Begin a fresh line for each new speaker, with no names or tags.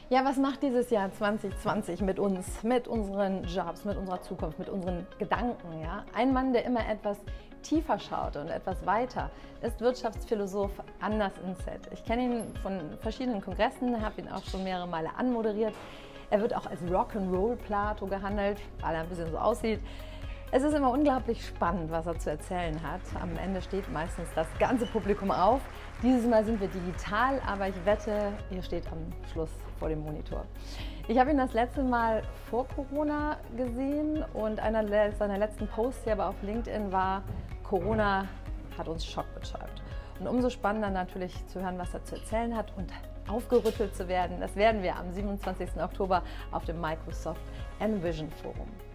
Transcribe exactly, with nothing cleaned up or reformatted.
Ja, was macht dieses Jahr zwanzig zwanzig mit uns, mit unseren Jobs, mit unserer Zukunft, mit unseren Gedanken? Ja? Ein Mann, der immer etwas tiefer schaut und etwas weiter, ist Wirtschaftsphilosoph Anders Inset. Ich kenne ihn von verschiedenen Kongressen, habe ihn auch schon mehrere Male anmoderiert. Er wird auch als Rock'n'Roll Plato gehandelt, weil er ein bisschen so aussieht. Es ist immer unglaublich spannend, was er zu erzählen hat. Am Ende steht meistens das ganze Publikum auf. Dieses Mal sind wir digital, aber ich wette, ihr steht am Schluss vor dem Monitor. Ich habe ihn das letzte Mal vor Corona gesehen und einer seiner letzten Posts hier aber auf LinkedIn war: Corona hat uns Schock beschreibt. Und umso spannender natürlich zu hören, was er zu erzählen hat und aufgerüttelt zu werden. Das werden wir am siebenundzwanzigsten Oktober auf dem Microsoft Envision Forum.